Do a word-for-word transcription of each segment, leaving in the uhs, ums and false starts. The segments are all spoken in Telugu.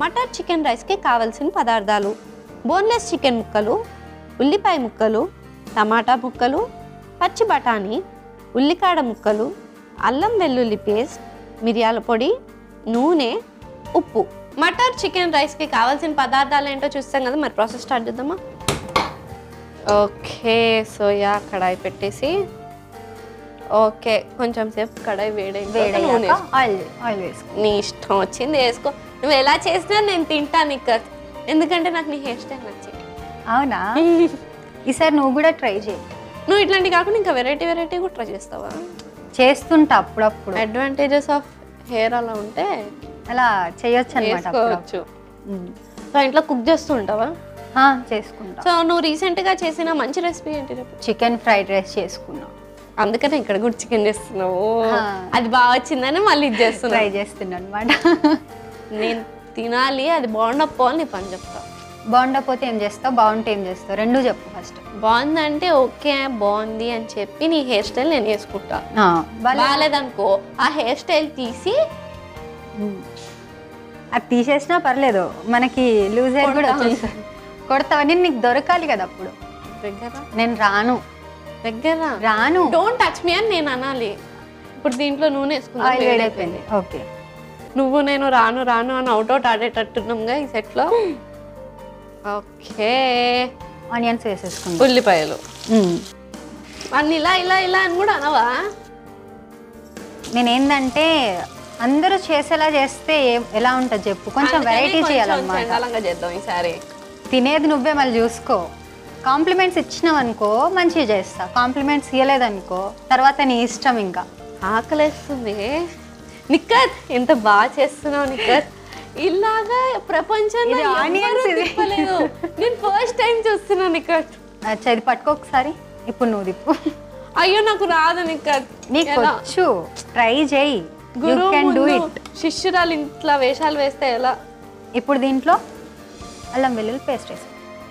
మటర్ చికెన్ రైస్కి కావాల్సిన పదార్థాలు: బోన్లెస్ చికెన్ ముక్కలు, ఉల్లిపాయ ముక్కలు, టమాటా ముక్కలు, పచ్చి బఠానీ, ఉల్లికాడ ముక్కలు, అల్లం వెల్లుల్లి పేస్ట్, మిరియాల పొడి, నూనె, ఉప్పు. మటర్ చికెన్ రైస్కి కావాల్సిన పదార్థాలు ఏంటో చూస్తాం కదా, మరి ప్రాసెస్ స్టార్ట్ చేద్దామా? ఓకే, సోయా కడాయి పెట్టేసి, ఓకే కొంచెం సేపు కడాయి వేడి వేడి ఆయిల్ ఆయిల్ వేసుకో. నీ ఇష్టం వచ్చింది వేసుకో, నువ్వు ఎలా చేసినా నేను తింటాను ఇక్కడ, ఎందుకంటే నాకు నీ హెయిర్ స్టైల్ నచ్చింది. అవునా? ఈసారి నువ్వు కూడా ట్రై చేయి. నువ్వు ఇట్లాంటి కాకుండా ఇంకా వెరైటీ వెరైటీ కూడా ట్రై చేస్తావా? చేస్తుంటా అప్పుడప్పుడు. అడ్వాంటేజెస్ ఆఫ్ హెయిర్ అలా ఉంటే అలా చేయొచ్చు అనమాట. సో ఇంట్లో కుక్ చేస్తూ ఉంటావా? చేసుకుంటా. సో నువ్వు రీసెంట్గా చేసిన మంచి రెసిపీ ఏంటి? రేపు చికెన్ ఫ్రైడ్ రైస్ చేసుకున్నా. అందుకనే ఇక్కడ కూడా చికెన్ చేస్తున్నావు. అది బాగా వచ్చిందని మళ్ళీ ఇది చేస్తున్నా, ట్రై చేస్తున్నా అనమాట. నేను తినాలి, అది బాగుండకపోవాలి నీ పని చెప్తా. బాగుండకపోతే ఏం చేస్తావు, బాగుంటే ఏం చేస్తావు, రెండు చెప్పు ఫస్ట్. బాగుందంటే ఓకే బాగుంది అని చెప్పి నీ హెయిర్ స్టైల్ నేను వేసుకుంటా. బాగాలేదనుకో ఆ హెయిర్ స్టైల్ తీసి అది తీసేసినా పర్లేదు, మనకి లూజ్ హెయిర్ కూడా వచ్చేస్తుంది. కొడతావని నీకు దొరకాలి కదా అప్పుడు. దగ్గర నేను రాను, దగ్గర రాను. డోంట్ టచ్ మీ అని నేను అనాలి. ఇప్పుడు దీంట్లో నూనె వేసుకున్నా, వేడైపోయింది. ఓకే, నువ్వు నేను రాను రాను అని అవుట్ అవుట్ ఆడేటట్టున్నాంగా ఈ సెట్లో. ఓకే, ఆనియన్స్ వేసేసుకుందాం, ఉల్లిపాయలు అన్ని ఇలా ఇలా ఇలా అని కూడా అనవా? నేనేందంటే అందరూ చేసేలా చేస్తే ఎలా ఉంటుంది చెప్పు, కొంచెం వెరైటీ చేయాలన్నమాట. చేద్దాం ఈసారి. తినేది నువ్వే మళ్ళీ చూసుకో. కాంప్లిమెంట్స్ ఇచ్చినావు అనుకో మంచిగా చేస్తా, కాంప్లిమెంట్స్ ఇవ్వలేదనుకో తర్వాత నీ ఇష్టం. ఇంకా ఆకలేస్తుంది. నిక్కత్ ఎంత బాగా చేస్తున్నావు నిక్కత్, ఇలాగా ప్రపంచంలో ఆనియన్స్ తిప్పలేదు. నేను ఫస్ట్ టైం చూస్తున్నా నిక్కత్. అచ్చా, ఇది పట్టుకో ఒకసారి. ఇప్పుడు నువ్వు తిప్పు. అయ్యో నాకు రాదు నిక్కత్. నీకు వచ్చు, ట్రై చేయి. గురువు శిష్యురాలు ఇంట్లో వేషాలు వేస్తే ఎలా? ఇప్పుడు దీంట్లో అల్లం వెల్లుల్లి పేస్ట్ వేసి.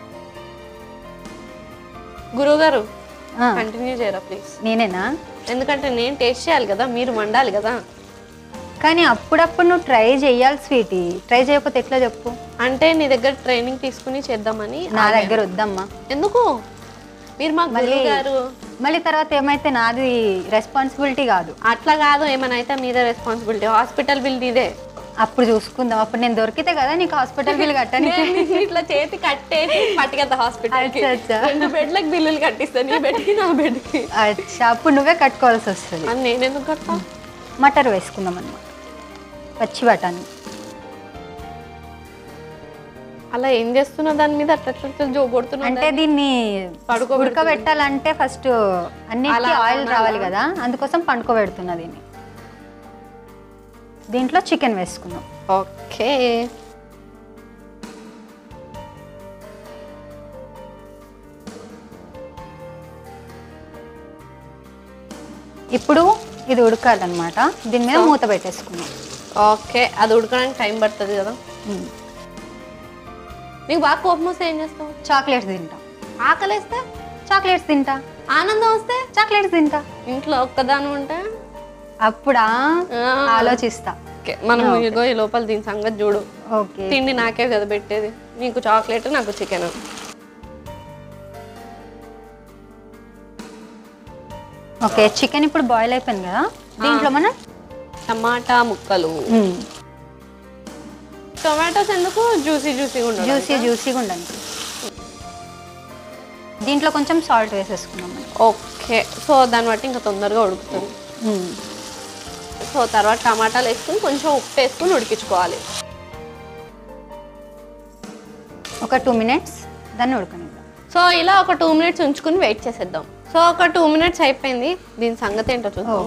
గురువు గారు కంటిన్యూ చేయరా ప్లీజ్. నేనేనా? ఎందుకంటే నేను టేస్ట్ చేయాలి కదా, మీరు వండాలి కదా. కానీ అప్పుడప్పుడు నువ్వు ట్రై చేయాలి స్వీటీ, ట్రై చేయకపోతే ఎట్లా చెప్పు? అంటే నీ దగ్గర ట్రైనింగ్ తీసుకుని చేద్దామని. నా దగ్గర వద్దమ్మా. ఎందుకు? మీరు మా గురువు గారు. మళ్ళీ తర్వాత ఏమైతే నాది రెస్పాన్సిబిలిటీ కాదు. అట్లా కాదు, ఏమైనా అయితే మీదే రెస్పాన్సిబిలిటీ. హాస్పిటల్ బిల్ నీదే. అప్పుడు చూసుకుందాం, అప్పుడు నేను దొరికితే కదా నీకు హాస్పిటల్ బిల్ కట్టడానికి. ఇట్లా చేతి కట్టేసి పట్టుకెళ్తా హాస్పిటల్. రెండు బెడ్లకు బిల్లులు కట్టిస్తాను, నీ బెడ్కి నా బెడ్కి. అచ్చా, అప్పుడు నువ్వే కట్టుకోవాల్సి వస్తుంది. అని నేను ఎందుకు కట్టా? మటర్ వేసుకుందాం అన్నమాట, పచ్చి బఠానీ. అలా ఏం చేస్తున్నావు దాని మీద అట్లా జో కొడుతున్నావు? అంటే దీన్ని ఉడకబెట్టాలంటే ఫస్ట్ అన్నిటికీ ఆయిల్ రావాలి కదా, అందుకోసం పండుకోబెడుతున్నా దీన్ని. దీంట్లో చికెన్ వేసుకుందాం. ఓకే, ఇప్పుడు ఇది ఉడకాలన్నమాట, దీని మీద మూత పెట్టేసుకుందాం. ఓకే, అది ఉడకడానికి టైం పడుతుంది కదా. నీకు బాగా కోపం వస్తే ఏం చేస్తావు? చాక్లెట్స్ తింటా. ఆకలిస్తే చాక్లెట్స్ తింటా. ఆనందం వస్తే చాక్లెట్స్ తింటా. ఇంట్లో ఒక్కదాని ఉంటే అప్పుడా ఆలోచిస్తా. మనం ఇగో ఈ లోపల దీని సంగతి చూడు. ఓకే, తిండి నాకే కదా పెట్టేది, నీకు చాక్లెట్ నాకు చికెన్. ఓకే, చికెన్ ఇప్పుడు బాయిల్ అయిపోయింది కదా, దీంట్లో మనం టమాటా ముక్కలు. టొమాటోస్ ఎందుకు? జ్యూసీ జ్యూసీగా ఉండాలి. జ్యూసీ జ్యూసీగా ఉండాలి. దీంట్లో కొంచెం సాల్ట్ వేసేసుకున్నాం. ఓకే, సో దాన్ని బట్టి ఇంకా తొందరగా ఉడుకుతుంది. సో తర్వాత టమాటాలు వేసుకుని కొంచెం ఉప్పు వేసుకుని ఉడికించుకోవాలి. ఒక టూ మినిట్స్ దాన్ని ఉడకనిద్దాం. సో ఇలా ఒక టూ మినిట్స్ ఉంచుకుని వెయిట్ చేసేద్దాం. సో ఒక టూ మినిట్స్ అయిపోయింది, దీని సంగతి ఏంటో చూద్దాం.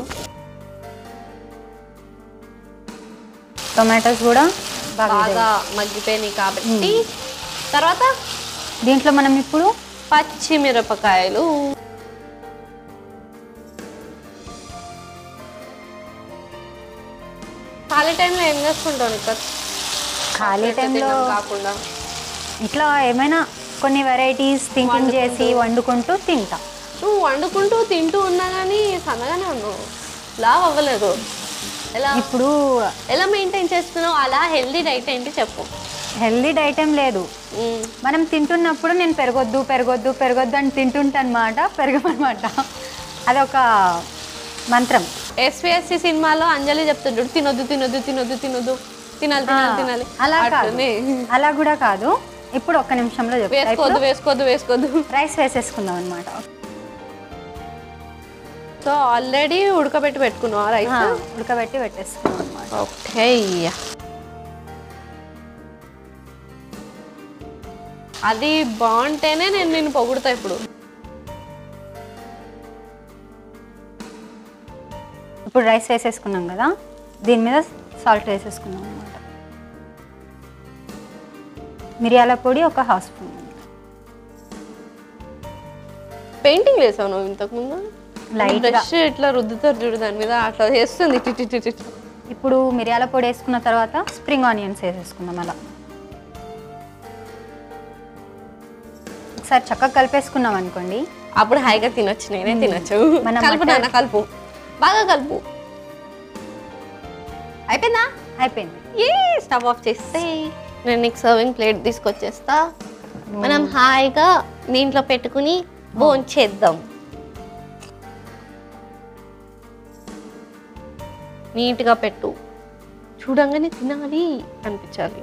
టొమాటోస్ కూడా బాగా మగ్గిపోయినాయి కాబట్టి తర్వాత దీంట్లో మనం ఇప్పుడు పచ్చిమిరపకాయలు. ఖాళీ టైంలో ఏం చేసుకుంటావు ఇక్కడ? ఖాళీ టైంలో కాకుండా ఇట్లా ఏమైనా కొన్ని వెరైటీస్ థింకింగ్ చేసి వండుకుంటూ తింటా. నువ్వు వండుకుంటూ తింటూ ఉన్నా కానీ సన్నగానే ఉన్నావు, లావ్ అవ్వలేదు. ఎలా ఇప్పుడు ఎలా మెయింటైన్ చేస్తున్నావు? అలా హెల్దీ డైట్ ఏంటి చెప్పు. హెల్దీ డైట్ ఏం లేదు. మనం తింటున్నప్పుడు నేను పెరగొద్దు పెరగొద్దు పెరగొద్దు అని తింటుంటా అనమాట, పెరగమనమాట. అదొక మంత్రం. ఎస్విఎస్సి సినిమాలో అంజలి చెప్తుంటాడు, తినొద్దు తినొద్దు తినొద్దు తినొద్దు తినాలి తినాలి తినాలి. అలా కాదు, అలా కూడా కాదు. ఇప్పుడు ఒక్క నిమిషంలో చెప్తా. వేసుకోవద్దు వేసుకోవద్దు వేసుకోవద్దు. రైస్ వేసేసుకుందాం అనమాట. సో ఆల్రెడీ ఉడకబెట్టి పెట్టుకున్నావా రైస్? ఉడకబెట్టి పెట్టేసుకున్నాం అనమాట. ఓకే, అది బాగుంటేనే నేను నిన్ను పొగుడుతా. ఇప్పుడు ఇప్పుడు రైస్ వేసేసుకున్నాం కదా, దీని మీద సాల్ట్ వేసేసుకున్నాం అనమాట. మిరియాల పొడి ఒక హాఫ్ స్పూన్. పెయింటింగ్ వేసావు నువ్వు ఇంతకుముందు? లైట్ బ్రష్ ఇట్లా రుద్దుతారు చూడు, దాని మీద అట్లా వేస్తుంది. ఇప్పుడు మిరియాల పొడి వేసుకున్న తర్వాత స్ప్రింగ్ ఆనియన్స్ వేసేసుకుందాం. అలా ఒకసారి చక్కగా కలిపేసుకున్నాం అనుకోండి, అప్పుడు హాయిగా తినొచ్చు, నేనే తినొచ్చు. కలుపు నాన్న, కలుపు, బాగా కలుపు. అయిపోయిందా? అయిపోయింది. ఏ స్టవ్ ఆఫ్ చేస్తే నేను నీకు సర్వింగ్ ప్లేట్ తీసుకొచ్చేస్తా. మనం హాయిగా దీంట్లో పెట్టుకుని భోంచేద్దాం. నీట్గా పెట్టు, చూడంగానే తినాలి అనిపించాలి.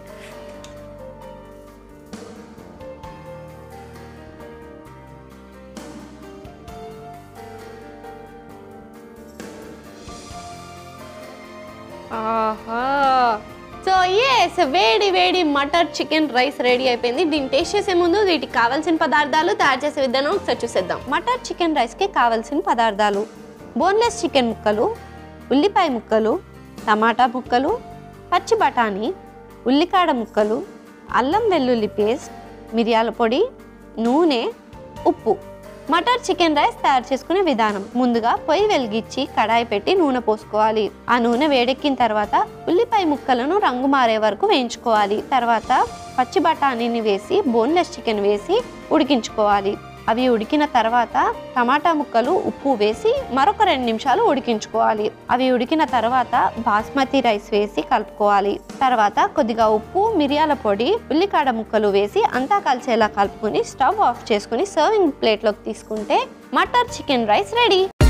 ఆహా, సో ఎస్, వేడి వేడి మటర్ చికెన్ రైస్ రెడీ అయిపోయింది. దీన్ని టేస్ట్ చేసే ముందు వీటికి కావాల్సిన పదార్థాలు, తయారు చేసే విధానం ఒకసారి చూసేద్దాం. మటర్ చికెన్ రైస్కి కావాల్సిన పదార్థాలు: బోన్లెస్ చికెన్ ముక్కలు, ఉల్లిపాయ ముక్కలు, టమాటా ముక్కలు, పచ్చి బఠానీ, ఉల్లికాడ ముక్కలు, అల్లం వెల్లుల్లి పేస్ట్, మిరియాల పొడి, నూనె, ఉప్పు. మటర్ చికెన్ రైస్ తయారు చేసుకునే విధానం: ముందుగా పొయ్యి వెలిగించి కడాయి పెట్టి నూనె పోసుకోవాలి. ఆ నూనె వేడెక్కిన తర్వాత ఉల్లిపాయ ముక్కలను రంగు మారే వరకు వేయించుకోవాలి. తర్వాత పచ్చి బఠానీని వేసి బోన్లెస్ చికెన్ వేసి ఉడికించుకోవాలి. అవి ఉడికిన తర్వాత టమాటా ముక్కలు, ఉప్పు వేసి మరొక రెండు నిమిషాలు ఉడికించుకోవాలి. అవి ఉడికిన తర్వాత బాస్మతి రైస్ వేసి కలుపుకోవాలి. తర్వాత కొద్దిగా ఉప్పు, మిరియాల పొడి, ఉల్లికాడ ముక్కలు వేసి అంతా కలిసేలా కలుపుకొని స్టవ్ ఆఫ్ చేసుకుని సర్వింగ్ ప్లేట్లోకి తీసుకుంటే మటర్ చికెన్ రైస్ రెడీ.